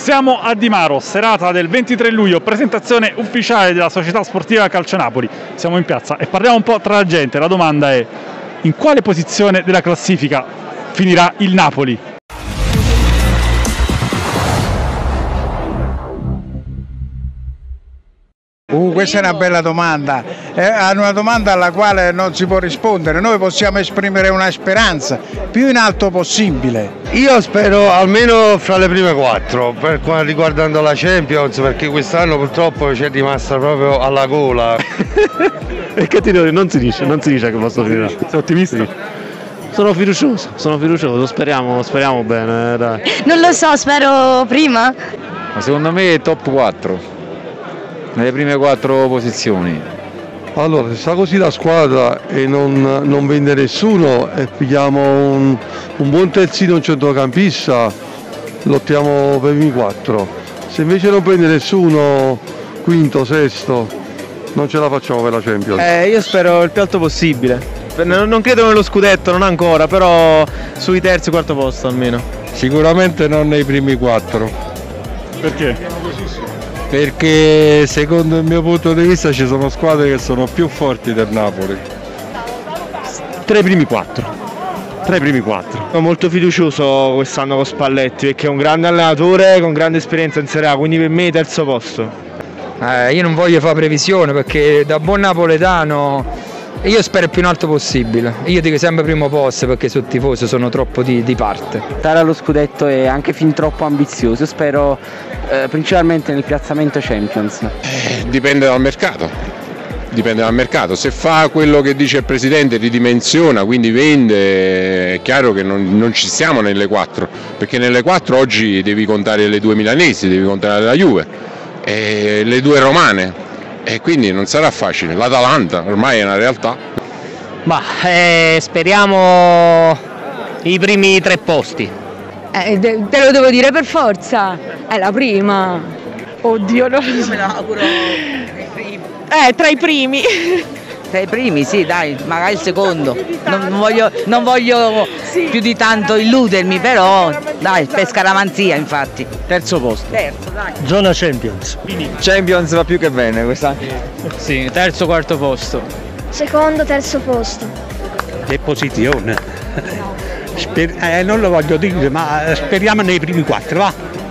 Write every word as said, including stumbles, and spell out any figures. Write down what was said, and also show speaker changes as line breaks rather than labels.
Siamo a Di Maro, serata del ventitré luglio, presentazione ufficiale della Società Sportiva Calcio Napoli. Siamo in piazza e parliamo un po' tra la gente. La domanda è: in quale posizione della classifica finirà il Napoli?
Uh, questa è una bella domanda, è una domanda alla quale non si può rispondere. Noi possiamo esprimere una speranza più in alto possibile.
Io spero almeno fra le prime quattro, per quanto riguardando la Champions, perché quest'anno purtroppo ci è rimasta proprio alla gola.
E che ti devo dire? Non si dice, non si dice che posso finire.
Sei ottimista?
Sono fiducioso, sono fiducioso, speriamo, speriamo bene, dai.
Non lo so, spero prima.
Ma secondo me è top quattro. Nelle prime quattro posizioni.
Allora, se sta così la squadra e non, non vende nessuno e pigliamo un, un buon terzino, un centrocampista, lottiamo per i primi quattro. Se invece non prende nessuno, quinto, sesto, non ce la facciamo per la Champions.
Eh, io spero il più alto possibile. Non credo nello scudetto, non ancora, però sui terzi e quarto posto almeno.
Sicuramente non nei primi quattro.
Perché?
Perché secondo il mio punto di vista ci sono squadre che sono più forti del Napoli.
Tra i primi quattro. Tra i primi quattro.
Sono molto fiducioso quest'anno con Spalletti, perché è un grande allenatore con grande esperienza in Serie A, quindi per me terzo posto.
Eh, io non voglio fare previsione perché da buon napoletano io spero il più in alto possibile. Io dico sempre primo posto perché sul tifoso sono troppo di, di parte.
Stare allo scudetto è anche fin troppo ambizioso, spero eh, principalmente nel piazzamento Champions.
Eh, dipende dal mercato, dipende dal mercato, se fa quello che dice il presidente, ridimensiona, quindi vende, è chiaro che non, non ci siamo nelle quattro, perché nelle quattro oggi devi contare le due milanesi, devi contare la Juve, e le due romane. E quindi non sarà facile, l'Atalanta ormai è una realtà.
Ma eh, speriamo i primi tre posti.
Eh, te, te lo devo dire per forza, è la prima. Oddio, no. Io me lo auguro tra i primi. Eh, tra i primi.
Tra i primi, sì, dai, magari il secondo. Non, non voglio, non voglio sì. più di tanto illudermi, però dai, per scaramanzia infatti.
Terzo posto.
Terzo, dai.
Zona Champions.
Champions va più che bene quest'anno.
Sì, terzo, quarto posto.
Secondo, terzo posto.
Che posizione. Sper- eh, non lo voglio dire, ma speriamo nei primi quattro, va?